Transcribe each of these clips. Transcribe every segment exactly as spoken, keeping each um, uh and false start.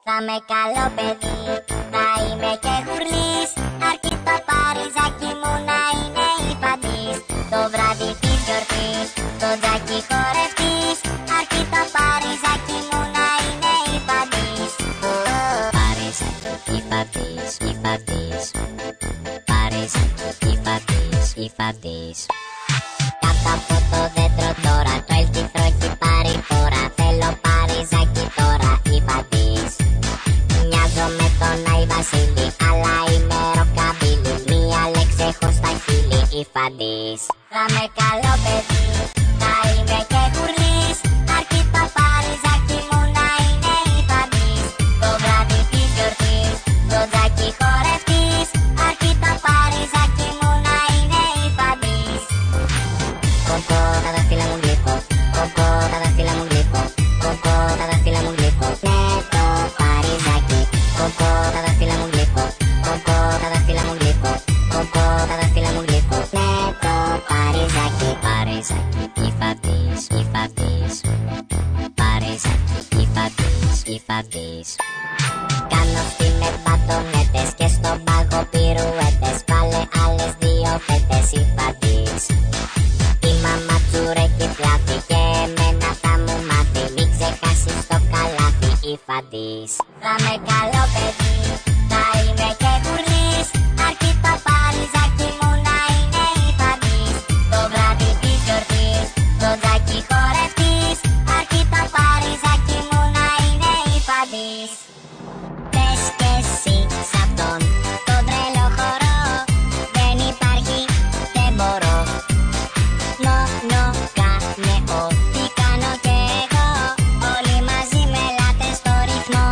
θα με καλοπαιδί. Θα είμαι και γουρλής, αρκεί το παριζάκι μου να είναι υπαντής. Το βράδυ της γιορτής, το τζάκι χορευτής, αρκεί το παριζάκι μου να είναι υπαντής. Παριζάκι, υπαντής, υπαντής. Παριζάκι, υπαντής, υπαντής. Κάτω από το δέντρο τώρα, το ελκυθρό έχει πάρει φορά. Θέλω παριζάκι τώρα, υπαντής. Μοιάζω με τον Άι Βασίλη, αλλά είμαι ροκαμπίλη. Μία λέξη έχω στα χείλη, υπαντής. Θα με καλό παιδί, θα είμαι και γουρλής, αρκεί το παριζάκι μου να είναι υπαντής. Το βράδυ της γιορτής, το τζάκι χορευτής, αρκεί το παριζάκι μου να είναι υπαντής. Κοκό, τα δάχτυλα μου γλύφω, κοκό, τα δάχτυλα μου γλύφω, κοκό, τα δάχτυλα μου γλύφω, με το παριζάκι. Κοκό, τα δάχτυλα μου γλύφω, κοκό, τα δάχτυλα μου γλύφω, κοκό, τα δάχτυλα μου γλύφω, με το παριζάκι. Παριζάκι, υπαντής, υπαντής. Παριζάκι, υπαντής, υπαντής. Κάνω στην εμπατονέτες και στον πάγο πυρουέτες. Βάλε άλλες δύο φέτες, υπαντής. Η μαμά τσουρέκι πλάτη και εμένα θα μου μάθει. Μην ξεχάσεις το καλάθι, υπαντής. Θα με καλό παιδί, θα είμαι και γουρλής, αρκεί το παριζάκι μου να είναι υπαντής. Το βράδυ της γιορτής, το τζάκι χορευτής, αρκεί το παριζάκι μου να είναι υπαντής. Πες κι εσύ σ' αυτόν τον τρελό χορό, δεν υπάρχει, δεν μπορώ. Μόνο κάνε ό,τι κάνω κι εγώ, όλοι μαζί με ελάτε στο ρυθμό.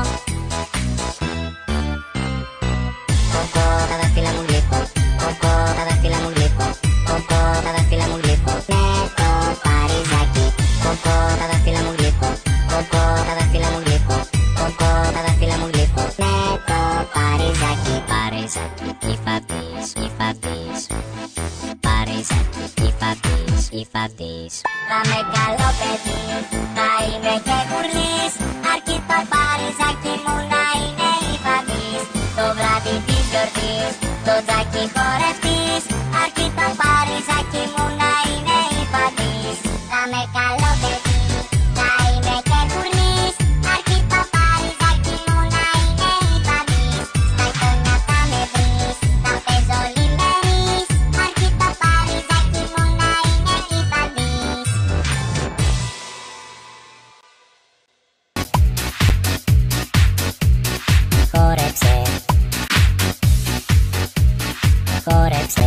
Κοκό, τα δάχτυλα μου γλύφω, κοκό, τα δάχτυλα μου γλύφω, κοκό, τα δάχτυλα μου γλύφω, με το παριζάκι. Κοκό, τα δάχτυλα μου γλύφω, κοκό, τα δάχτυλα μου γλύφω, κοκό, τα δάχτυλα μου γλύφω, με το παριζάκι. Παριζάκι, υπαντής, υπαντής. Παριζάκι, υπαντής, υπαντής. Θα με καλό παιδί, θα είμαι και γουρλής, αρκεί το παριζάκι μου να είναι υπαντής. Το βράδυ της γιορτής, το τζάκι χορευτής, αρκεί το παριζάκι μου να είναι υπαντής. Θα με καλό παιδί, θα είμαι και γουρλής, αρκεί το παριζάκι μου να είναι υπαντής. Στα εικόνα θα με βρεις, θα παίζω λιμπερής, αρκεί το παριζάκι μου να είναι υπαντής. Χόρεψε, χόρεψε,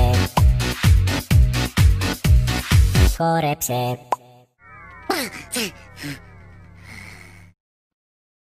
χόρεψε.